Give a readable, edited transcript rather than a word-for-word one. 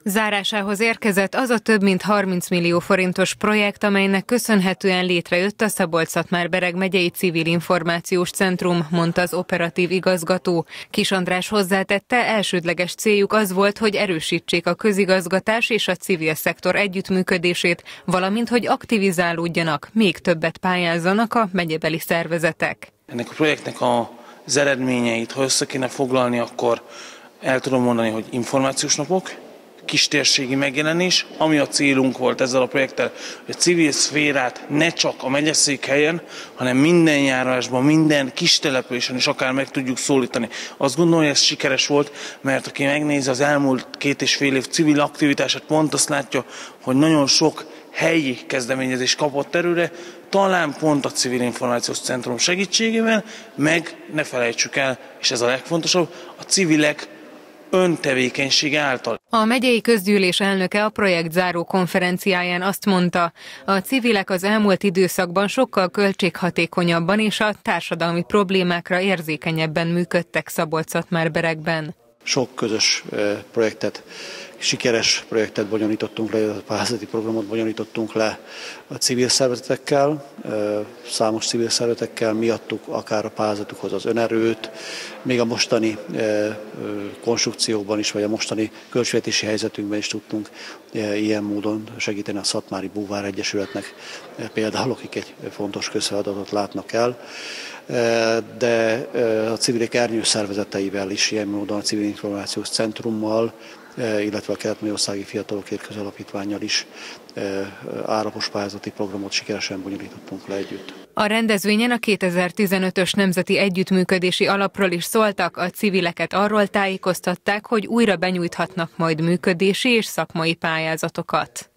Zárásához érkezett az a több mint 30 millió forintos projekt, amelynek köszönhetően létrejött a Szabolcs-Szatmár-Bereg megyei civil információs centrum, mondta az operatív igazgató. Kis András hozzátette, elsődleges céljuk az volt, hogy erősítsék a közigazgatás és a civil szektor együttműködését, valamint hogy aktivizálódjanak, még többet pályázzanak a megyebeli szervezetek. Ennek a projektnek az eredményeit, ha össze kéne foglalni, akkor el tudom mondani, hogy információs napok, kistérségi megjelenés, ami a célunk volt ezzel a projekttel, hogy a civil szférát ne csak a megyeszékhelyen, hanem minden járásban, minden kis településen is akár meg tudjuk szólítani. Azt gondolom, hogy ez sikeres volt, mert aki megnézi az elmúlt 2,5 év civil aktivitását, pont azt látja, hogy nagyon sok helyi kezdeményezés kapott erőre, talán pont a Civil Információs Centrum segítségével, meg ne felejtsük el, és ez a legfontosabb, a civilek öntevékenysége által. A megyei közgyűlés elnöke a projekt záró konferenciáján azt mondta, a civilek az elmúlt időszakban sokkal költséghatékonyabban és a társadalmi problémákra érzékenyebben működtek Szabolcs-Szatmár-Beregben. Sok közös projektet, sikeres projektet bonyolítottunk le, a pályázati programot bonyolítottunk le a civil szervezetekkel, számos civil szervezetekkel, miattuk akár a pályázatukhoz az önerőt, még a mostani konstrukcióban is, vagy a mostani költségvetési helyzetünkben is tudtunk ilyen módon segíteni a Szatmári Búvár Egyesületnek, például akik egy fontos közfeladatot látnak el, de a civilek ernyőszervezeteivel is ilyen módon a Civil Információs Centrummal, illetve a Kelet-Magyarországi Fiatalokért Közalapítvánnyal is állapos pályázati programot sikeresen bonyolítottunk le együtt. A rendezvényen a 2015-ös Nemzeti Együttműködési Alapról is szóltak, a civileket arról tájékoztatták, hogy újra benyújthatnak majd működési és szakmai pályázatokat.